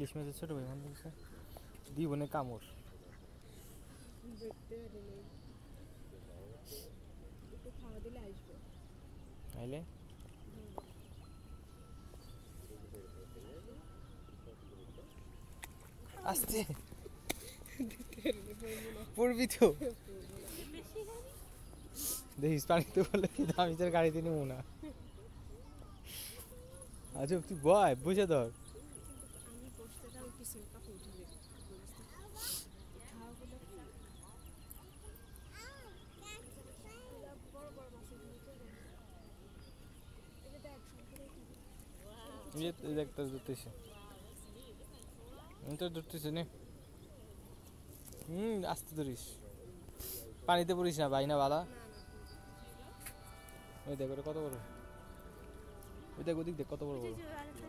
ইলিশ মাছের ছোট ভাই মনে হচ্ছে দিবনে কামড় দেখতে পারি নাই একটু খাওয়া দিলে আসবে আইলে আস্তে পড়বি তো দেখিস পানিতে বলে কি আমি তোর গাড়িতে নেবো না আচ্ছা তুই বয় বুঝে ধর আমি বসতে যাও কিছু কাপড় ধরে খাওয়াগুলো বড় বড় মাছের দেখতে ধরতেছে আমি তো ধরতেছি নে আস্তে ধরিস পানিতে পড়িস না ভাই না বালা ওই দেখ ওটা কত বড় ওই দেখ ওদিক দেখ কত বড় বড়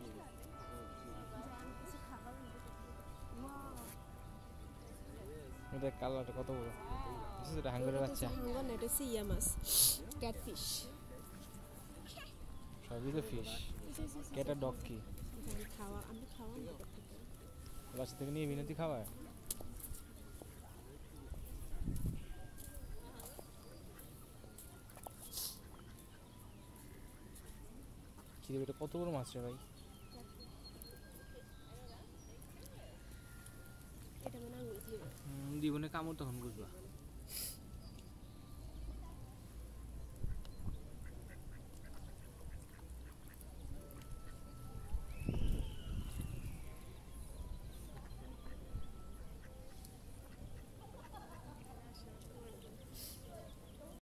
ওই দেখ কালারটা কত বড় এটা হাঙ্গরের বাচ্চা হাঙ্গর না এটা সিয়া মাছ ক্যাটফিশ সবই তো ফিশ ক্যাটা ডগ কি খাওয়া আমি খাওয়া না বাচ্চা থেকে নিয়ে বিনতি খাওয়ায় কি রে এটা কত বড় মাছ রে ভাই এটা মনে হয় জীবনে কামড় তখন বুঝবা